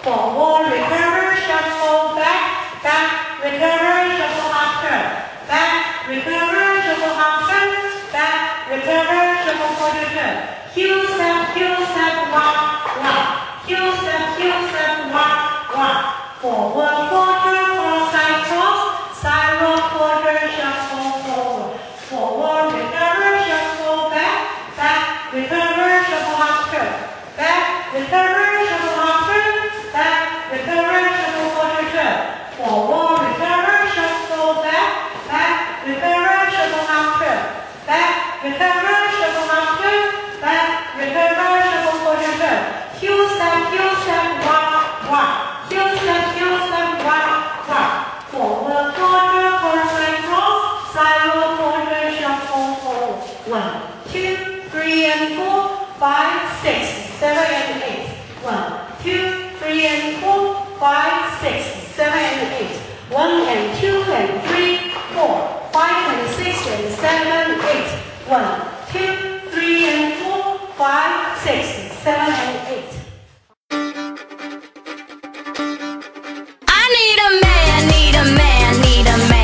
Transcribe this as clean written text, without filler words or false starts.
Forward, recover, shuffle, back, back, recover, shuffle, half turn. Back, recover, shuffle, half turn. Back, recover, shuffle, quarter turn. Heel step, walk, walk. Heel step, walk, walk. Forward, quarter, cross, side roll, quarter, shuffle, forward. Forward, recover, shuffle, back, back, recover, shuffle, half turn. Back, recover, shuffle, half turn. Back, recover, shuffle, quarter turn. Forward, recover, shuffle, back, back, recover, shuffle, half turn. Back, recover, shuffle, half turn. Back, recover, shuffle, quarter turn. Heel step, walk, walk. Heel step, walk, walk. Forward, quarter, side cross, side roll, quarter, shuffle, forward. 1, 2, 3 and 4, 5, 6, 7 and 8. 1, 2, 3 and 4, 5, 6, 7 and 8. 1 and 2 and 3, 4, 5 and 6 and 7, 8. 1,